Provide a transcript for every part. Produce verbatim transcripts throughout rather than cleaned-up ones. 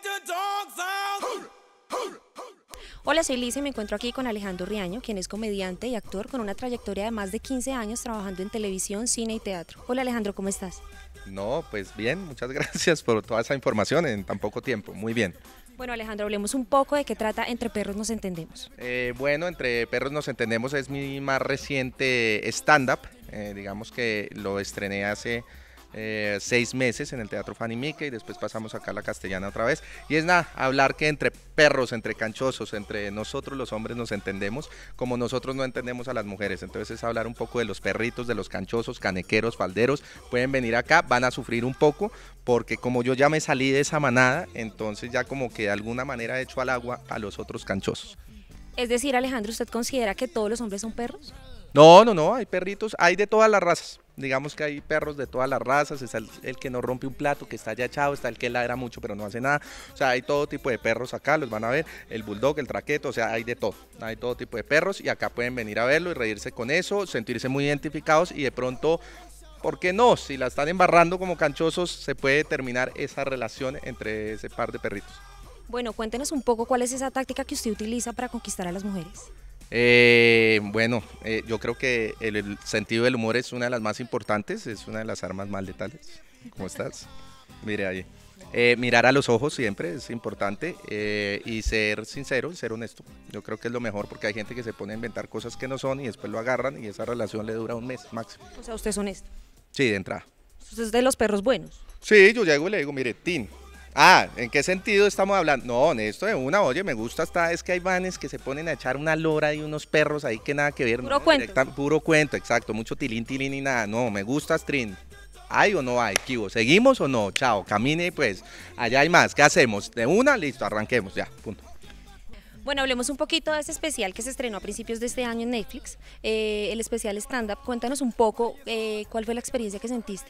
Hola, soy Liz y me encuentro aquí con Alejandro Riaño, quien es comediante y actor con una trayectoria de más de quince años trabajando en televisión, cine y teatro. Hola Alejandro, ¿cómo estás? No, pues bien, muchas gracias por toda esa información en tan poco tiempo, muy bien. Bueno Alejandro, hablemos un poco de qué trata Entre Perros Nos Entendemos. Eh, bueno, Entre Perros Nos Entendemos es mi más reciente stand-up, eh, digamos que lo estrené hace eh, seis meses en el Teatro Fanny Mickey y después pasamos acá a la Castellana otra vez. Y es nada, hablar que entre perros, entre canchosos, entre nosotros los hombres nos entendemos como nosotros no entendemos a las mujeres. Entonces es hablar un poco de los perritos, de los canchosos, canequeros, falderos. Pueden venir acá, van a sufrir un poco porque como yo ya me salí de esa manada, entonces ya como que de alguna manera he hecho al agua a los otros canchosos. Es decir, Alejandro, ¿usted considera que todos los hombres son perros? No, no, no, hay perritos, hay de todas las razas. Digamos que hay perros de todas las razas, está el, el que no rompe un plato, que está ya echado, está el que ladra mucho pero no hace nada. O sea, hay todo tipo de perros acá, los van a ver, el bulldog, el traqueto, o sea, hay de todo. Hay todo tipo de perros y acá pueden venir a verlo y reírse con eso, sentirse muy identificados y de pronto, ¿por qué no? Si la están embarrando como canchosos, se puede terminar esa relación entre ese par de perritos. Bueno, cuéntenos un poco cuál es esa táctica que usted utiliza para conquistar a las mujeres. Eh, bueno, eh, yo creo que el, el sentido del humor es una de las más importantes, es una de las armas más letales. ¿Cómo estás? Mire ahí. Eh, mirar a los ojos siempre es importante eh, y ser sincero, ser honesto. Yo creo que es lo mejor porque hay gente que se pone a inventar cosas que no son y después lo agarran y esa relación le dura un mes máximo. O sea, usted es honesto. Sí, de entrada. Usted es de los perros buenos. Sí, yo llego y le digo, mire, Tin. Ah, ¿en qué sentido estamos hablando? No, honesto de una, oye, me gusta hasta, es que hay vanes que se ponen a echar una lora y unos perros ahí que nada que ver. Puro no, cuento. directa, puro cuento, exacto, mucho tilín, tilín y nada. No, me gusta Strin. ¿Hay o no hay? ¿Kibo? ¿Seguimos o no? Chao, camine pues, allá hay más. ¿Qué hacemos? De una, listo, arranquemos, ya, punto. Bueno, hablemos un poquito de ese especial que se estrenó a principios de este año en Netflix, eh, el especial stand-up. Cuéntanos un poco eh, cuál fue la experiencia que sentiste.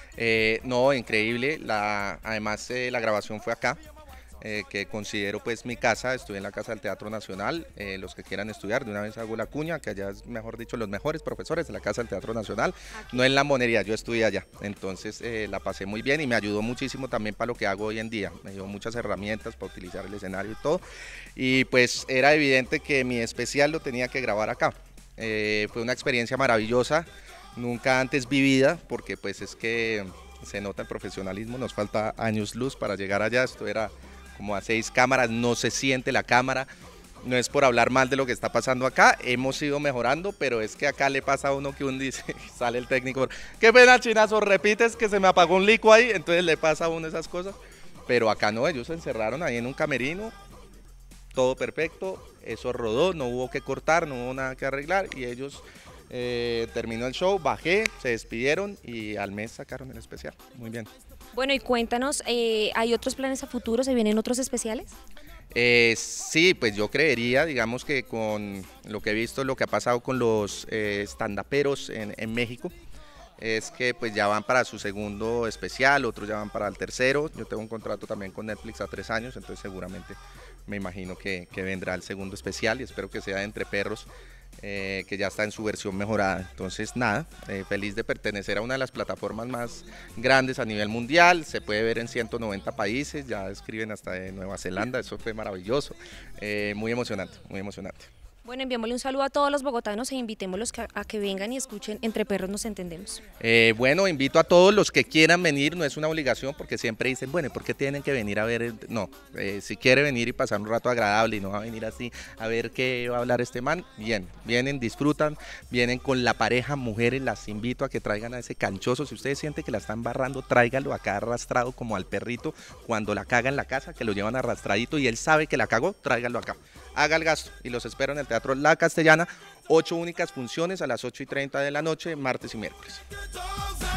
Eh, no, increíble, la, además eh, la grabación fue acá, eh, que considero pues mi casa, estuve en la Casa del Teatro Nacional, eh, los que quieran estudiar, de una vez hago la cuña, que allá es, mejor dicho, los mejores profesores de la Casa del Teatro Nacional, Aquí. no en la Monería, yo estudié allá, entonces eh, la pasé muy bien y me ayudó muchísimo también para lo que hago hoy en día, me dio muchas herramientas para utilizar el escenario y todo, y pues era evidente que mi especial lo tenía que grabar acá, eh, fue una experiencia maravillosa, nunca antes vivida, porque pues es que se nota el profesionalismo, nos falta años luz para llegar allá, esto era como a seis cámaras, no se siente la cámara, no es por hablar mal de lo que está pasando acá, hemos ido mejorando, pero es que acá le pasa a uno que uno dice, sale el técnico, qué pena chinazo, repites que se me apagó un lico ahí, entonces le pasa a uno esas cosas, pero acá no, ellos se encerraron ahí en un camerino, todo perfecto, eso rodó, no hubo que cortar, no hubo nada que arreglar y ellos... Eh, terminó el show, bajé, se despidieron y al mes sacaron el especial. Muy bien. Bueno, y cuéntanos, eh, ¿hay otros planes a futuro? ¿Se vienen otros especiales? Eh, sí, pues yo creería, digamos que con lo que he visto, lo que ha pasado con los eh, stand-uperos en, en México, es que pues ya van para su segundo especial, otros ya van para el tercero. Yo tengo un contrato también con Netflix a tres años, entonces seguramente me imagino que, que vendrá el segundo especial y espero que sea de Entre Perros. Eh, que ya está en su versión mejorada, entonces nada, eh, feliz de pertenecer a una de las plataformas más grandes a nivel mundial, se puede ver en ciento noventa países, ya escriben hasta de Nueva Zelanda, eso fue maravilloso, eh, muy emocionante, muy emocionante. Bueno, enviémosle un saludo a todos los bogotanos e invitémoslos a que vengan y escuchen Entre Perros Nos Entendemos. Eh, bueno, invito a todos los que quieran venir, no es una obligación porque siempre dicen, bueno, ¿por qué tienen que venir a ver? El... No, eh, si quiere venir y pasar un rato agradable y no va a venir así a ver qué va a hablar este man, bien, vienen, disfrutan, vienen con la pareja, mujeres, las invito a que traigan a ese canchoso, si ustedes sienten que la están barrando, tráigalo acá arrastrado como al perrito cuando la caga en la casa, que lo llevan arrastradito y él sabe que la cagó, tráigalo acá. Haga el gasto y los espero en el Teatro La Castellana, ocho únicas funciones a las ocho y treinta de la noche, martes y miércoles.